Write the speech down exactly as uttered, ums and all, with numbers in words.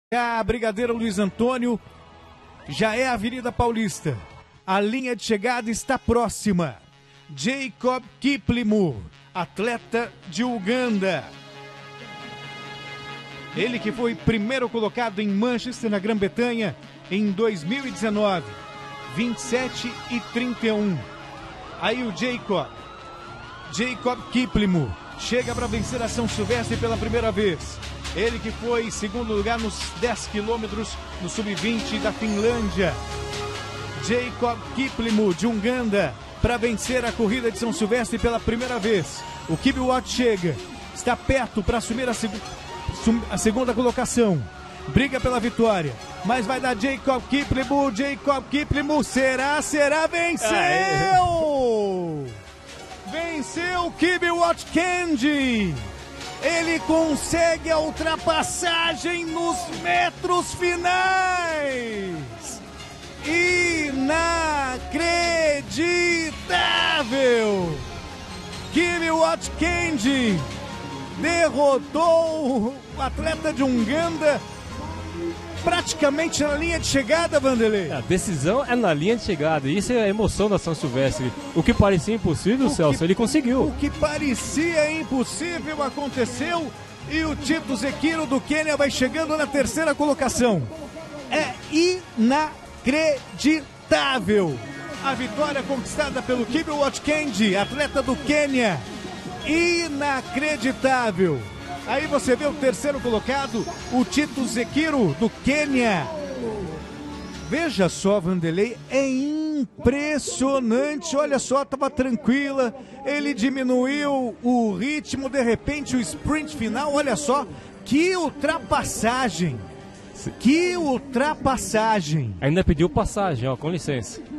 A Brigadeiro Luiz Antônio já é a Avenida Paulista. A linha de chegada está próxima. Jacob Kiplimo, atleta de Uganda. Ele que foi primeiro colocado em Manchester, na Grã-Bretanha, em dois mil e dezenove. vinte e sete e trinta e um. Aí o Jacob, Jacob Kiplimo, chega para vencer a São Silvestre pela primeira vez. Ele que foi em segundo lugar nos dez quilômetros no sub vinte da Finlândia. Jacob Kiplimo, de Uganda, para vencer a corrida de São Silvestre pela primeira vez. O Kibiwott chega, está perto para assumir a, seg a segunda colocação. Briga pela vitória, mas vai dar Jacob Kiplimo. Jacob Kiplimo, será, será, venceu! Aê. Venceu Kibiwott Kendi! Ele consegue a ultrapassagem nos metros finais! Inacreditável! Kibiwott Kendi derrotou o atleta de Uganda praticamente na linha de chegada, Vanderlei. A decisão é na linha de chegada, e isso é a emoção da São Silvestre. O que parecia impossível, o Celso, que, ele conseguiu. O que parecia impossível aconteceu, e o Tito Zekiro do Quênia vai chegando na terceira colocação. É inacreditável a vitória conquistada pelo Kibiwott Kendi, atleta do Quênia. Inacreditável. Aí você vê o terceiro colocado, o Tito Zekiro, do Quênia. Veja só, Vanderlei, é impressionante. Olha só, estava tranquila, ele diminuiu o ritmo, de repente o sprint final, olha só, que ultrapassagem. Que ultrapassagem. Ainda pediu passagem, ó, com licença.